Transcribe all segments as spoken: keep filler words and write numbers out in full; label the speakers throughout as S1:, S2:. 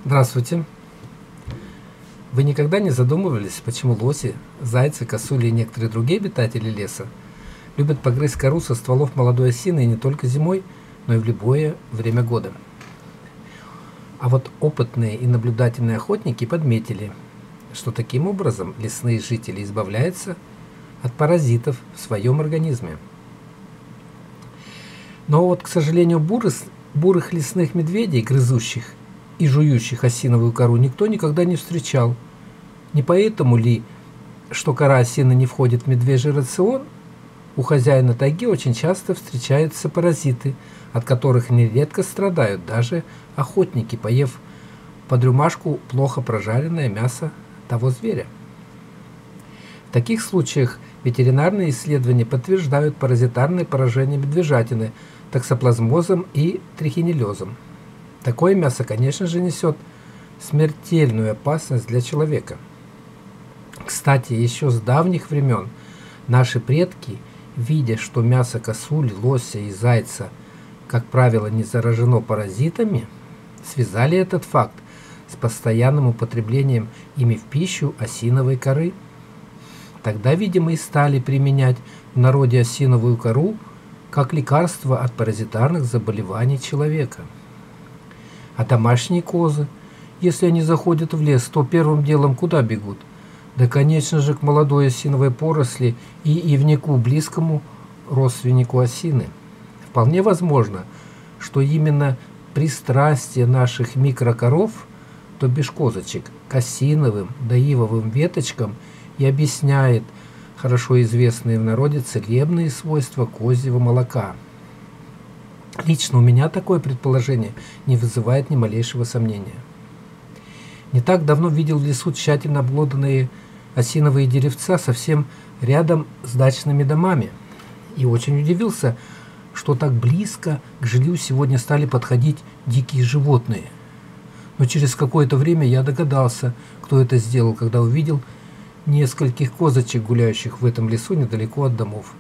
S1: Здравствуйте! Вы никогда не задумывались, почему лоси, зайцы, косули и некоторые другие обитатели леса любят погрызть кору со стволов молодой осины и не только зимой, но и в любое время года? А вот опытные и наблюдательные охотники подметили, что таким образом лесные жители избавляются от паразитов в своем организме. Но вот, к сожалению, бурых, бурых лесных медведей, грызущих и жующих осиновую кору, никто никогда не встречал. Не поэтому ли, что кора осины не входит в медвежий рацион, у хозяина тайги очень часто встречаются паразиты, от которых нередко страдают даже охотники, поев под рюмашку плохо прожаренное мясо того зверя. В таких случаях ветеринарные исследования подтверждают паразитарное поражение медвежатины токсоплазмозом и трихинеллезом. Такое мясо, конечно же, несет смертельную опасность для человека. Кстати, еще с давних времен наши предки, видя, что мясо косули, лося и зайца, как правило, не заражено паразитами, связали этот факт с постоянным употреблением ими в пищу осиновой коры. Тогда, видимо, и стали применять в народе осиновую кору как лекарство от паразитарных заболеваний человека. А домашние козы, если они заходят в лес, то первым делом куда бегут? Да, конечно же, к молодой осиновой поросли и ивнику, близкому родственнику осины. Вполне возможно, что именно пристрастие наших микрокоров, то бишь козочек, к осиновым да ивовым веточкам и объясняет хорошо известные в народе целебные свойства козьего молока. Лично у меня такое предположение не вызывает ни малейшего сомнения. Не так давно видел в лесу тщательно обглоданные осиновые деревца совсем рядом с дачными домами и очень удивился, что так близко к жилью сегодня стали подходить дикие животные. Но через какое-то время я догадался, кто это сделал, когда увидел нескольких козочек, гуляющих в этом лесу недалеко от домов.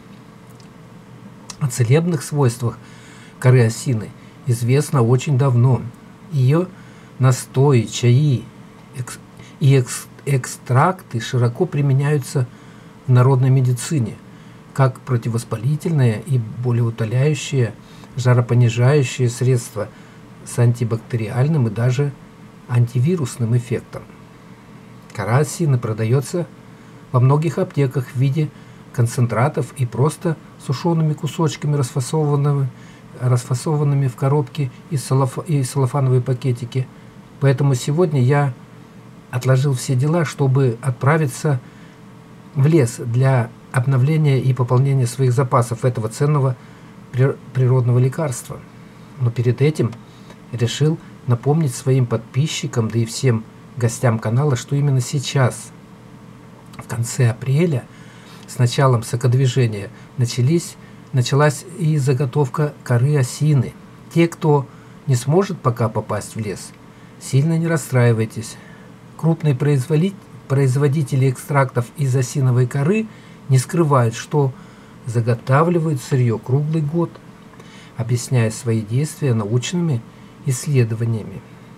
S1: О целебных свойствах коры осины известно очень давно. Ее настои, чаи экс и экс экстракты широко применяются в народной медицине как противовоспалительное и болеутоляющее, жаропонижающее средство с антибактериальным и даже антивирусным эффектом. Кора осины продается во многих аптеках в виде концентратов и просто сушеными кусочками, расфасованными, расфасованными в коробки и, салоф, и салофановые пакетики. Поэтому сегодня я отложил все дела, чтобы отправиться в лес для обновления и пополнения своих запасов этого ценного природного лекарства. Но перед этим решил напомнить своим подписчикам, да и всем гостям канала, что именно сейчас, в конце апреля, с началом сокодвижения, начались, началась и заготовка коры осины. Те, кто не сможет пока попасть в лес, сильно не расстраивайтесь. Крупные производители экстрактов из осиновой коры не скрывают, что заготавливают сырье круглый год, объясняя свои действия научными исследованиями.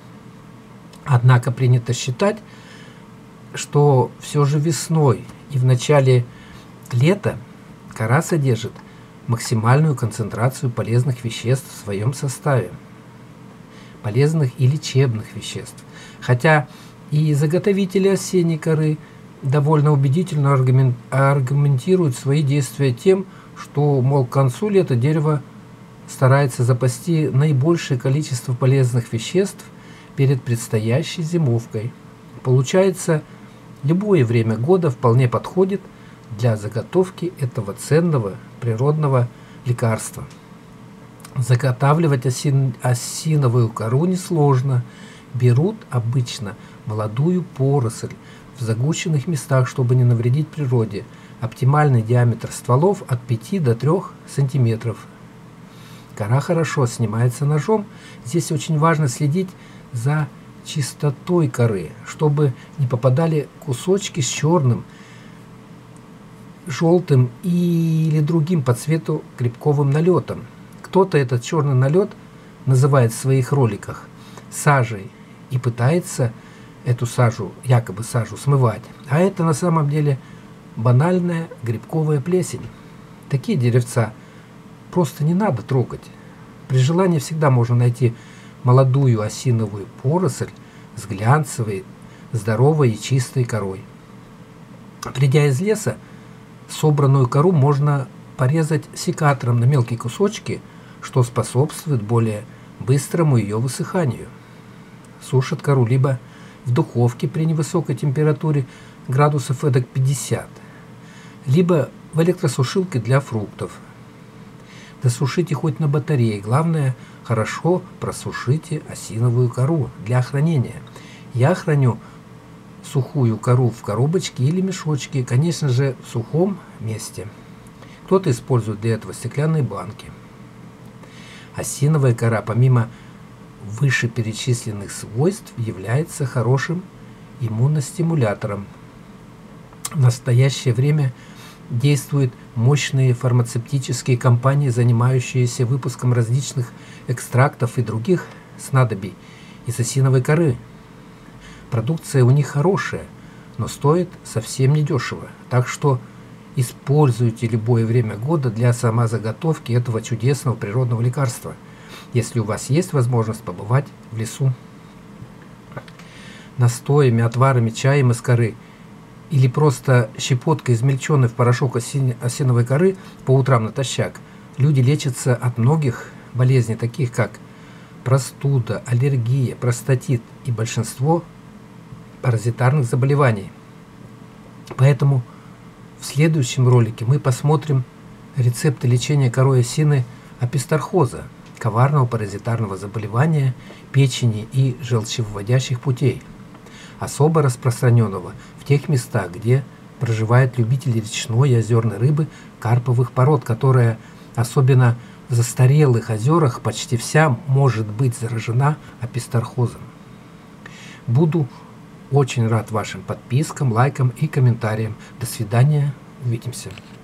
S1: Однако принято считать, что все же весной и в начале лета кора содержит максимальную концентрацию полезных веществ в своем составе, полезных и лечебных веществ. Хотя и заготовители осенней коры довольно убедительно аргументируют свои действия тем, что, мол, к концу лета дерево старается запасти наибольшее количество полезных веществ перед предстоящей зимовкой. Получается, любое время года вполне подходит для заготовки этого ценного природного лекарства. Заготавливать осин, осиновую кору несложно. Берут обычно молодую поросль в загущенных местах, чтобы не навредить природе. Оптимальный диаметр стволов от пяти до трёх сантиметров. Кора хорошо снимается ножом. Здесь очень важно следить за чистотой коры, чтобы не попадали кусочки с черным, желтым или другим по цвету грибковым налетом. Кто-то этот черный налет называет в своих роликах сажей и пытается эту сажу, якобы сажу, смывать. А это на самом деле банальная грибковая плесень. Такие деревца просто не надо трогать. При желании всегда можно найти молодую осиновую поросль с глянцевой, здоровой и чистой корой. Придя из леса, собранную кору можно порезать секатором на мелкие кусочки, что способствует более быстрому ее высыханию. Сушат кору либо в духовке при невысокой температуре градусов эдак пятьдесят, либо в электросушилке для фруктов. Досушите хоть на батарее, главное, хорошо просушите осиновую кору для хранения. Я храню сухую кору в коробочке или мешочке, конечно же, в сухом месте. Кто-то использует для этого стеклянные банки. Осиновая кора, помимо вышеперечисленных свойств, является хорошим иммуностимулятором. В настоящее время действуют мощные фармацевтические компании, занимающиеся выпуском различных экстрактов и других снадобий из осиновой коры. Продукция у них хорошая, но стоит совсем недешево. Так что используйте любое время года для самозаготовки этого чудесного природного лекарства, если у вас есть возможность побывать в лесу. Настоями, отварами, чаем из коры или просто щепоткой измельченной в порошок оси... осиновой коры по утрам натощак люди лечатся от многих болезней, таких как простуда, аллергия, простатит и большинство паразитарных заболеваний. Поэтому в следующем ролике мы посмотрим рецепты лечения корой осины апистархоза, коварного паразитарного заболевания печени и желчевыводящих путей, особо распространенного в тех местах, где проживают любители речной и озерной рыбы карповых пород, которая, особенно в застарелых озерах, почти вся может быть заражена апистархозом. Буду очень рад вашим подпискам, лайкам и комментариям. До свидания. Увидимся.